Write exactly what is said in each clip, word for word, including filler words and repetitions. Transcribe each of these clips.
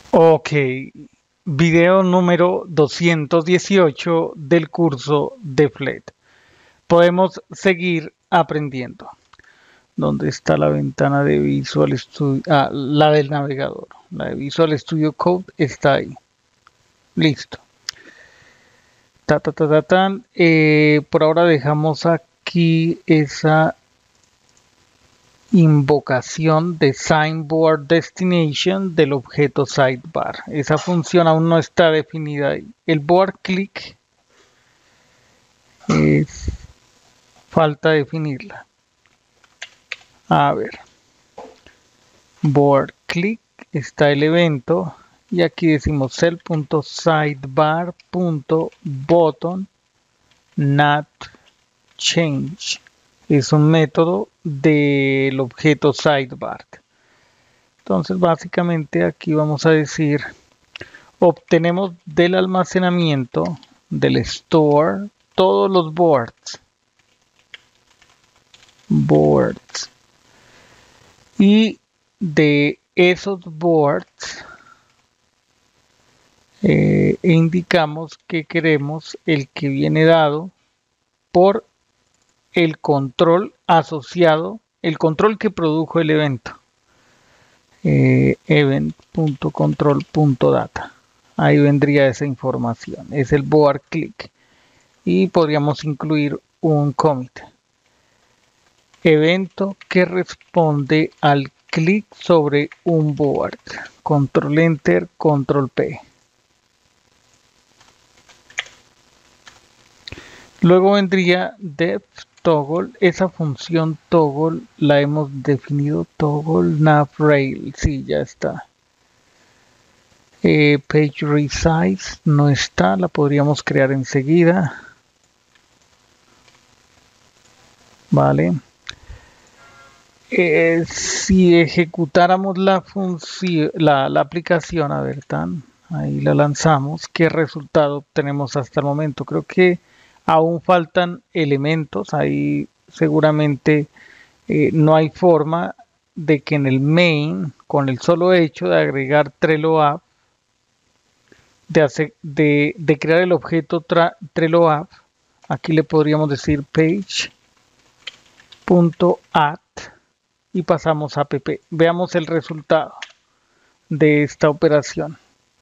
Ok, video número doscientos dieciocho del curso de F L E D. Podemos seguir aprendiendo. ¿Dónde está la ventana de Visual Studio? Ah, la del navegador. La de Visual Studio Code está ahí. Listo. Ta, ta, ta, ta, tan. Eh, por ahora dejamos aquí esa invocación de Signboard Destination del objeto Sidebar. Esa función aún no está definida ahí. El board click es falta definirla. A ver, board click está el evento y aquí decimos cell.sidebar.button not change. Es un método del objeto sidebar. Entonces básicamente aquí vamos a decir obtenemos del almacenamiento del store todos los boards boards y de esos boards eh, indicamos que queremos el que viene dado por el control asociado, el control que produjo el evento. Eh, event.control.data. Ahí vendría esa información. Es el board click. Y podríamos incluir un commit. Evento que responde al clic sobre un board. Control Enter, Control P. Luego vendría def toggle. Esa función toggle la hemos definido. Toggle navrail. Sí, ya está. Eh, page resize no está. La podríamos crear enseguida. Vale. Eh, si ejecutáramos la función, la, la aplicación, a ver, tan, ahí la lanzamos, ¿qué resultado obtenemos hasta el momento? Creo que aún faltan elementos, ahí seguramente eh, no hay forma de que en el main, con el solo hecho de agregar Trello App, de, hacer, de, de crear el objeto Trello App, aquí le podríamos decir page.add y pasamos a app. Veamos el resultado de esta operación.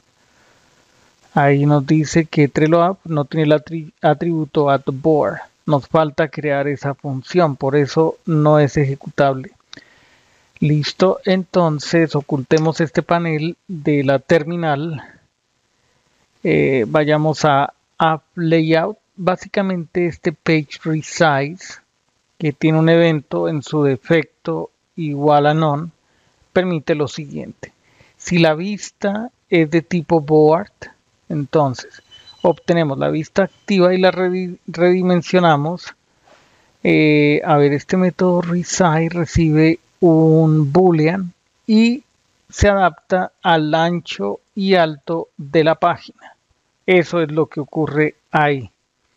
Ahí nos dice que Trello App no tiene el atributo addBoard. Nos falta crear esa función, por eso no es ejecutable. Listo, entonces ocultemos este panel de la terminal. Eh, vayamos a App Layout. Básicamente este Page Resize, que tiene un evento en su defecto igual a none, permite lo siguiente. Si la vista es de tipo board, entonces obtenemos la vista activa y la redimensionamos. Eh, a ver, este método resize recibe un boolean y se adapta al ancho y alto de la página. Eso es lo que ocurre ahí.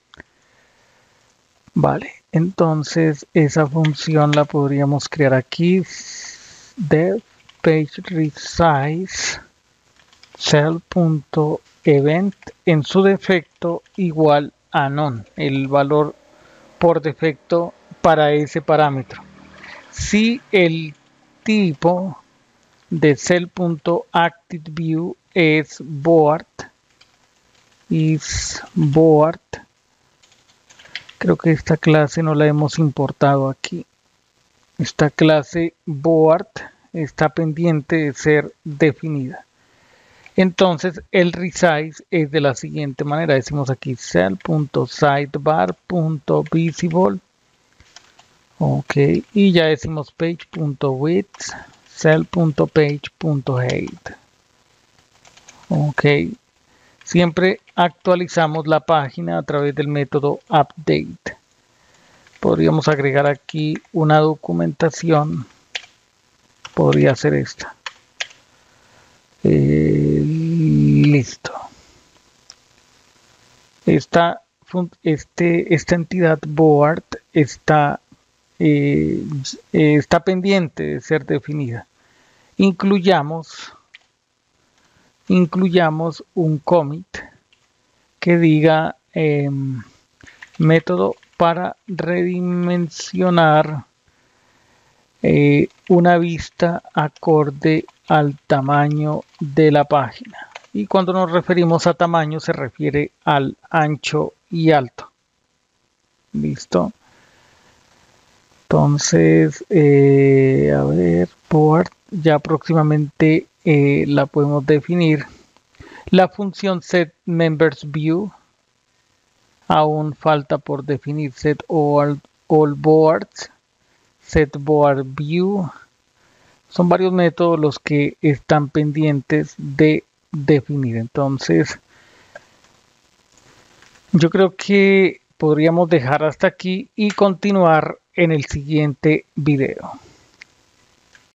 Vale, entonces esa función la podríamos crear aquí. Def page resize cell.event en su defecto igual a none, el valor por defecto para ese parámetro. Si el tipo de cell.activeView es board, is board, creo que esta clase no la hemos importado aquí. Esta clase board está pendiente de ser definida. Entonces el resize es de la siguiente manera. Decimos aquí cell.sidebar.visible. Ok. Y ya decimos page.width, cell.page.height. Ok. Siempre actualizamos la página a través del método update. Podríamos agregar aquí una documentación. Podría ser esta. Eh, listo. Esta, este, esta entidad board está, eh, está pendiente de ser definida. Incluyamos incluyamos un commit que diga eh, método para redimensionar eh, una vista acorde al tamaño de la página. Y cuando nos referimos a tamaño se refiere al ancho y alto. Listo. Entonces, eh, a ver, board, ya próximamente eh, la podemos definir. La función setMembersView aún falta por definir. Set all, all boards, setBoardView. Son varios métodos los que están pendientes de definir. Entonces, yo creo que podríamos dejar hasta aquí y continuar en el siguiente video.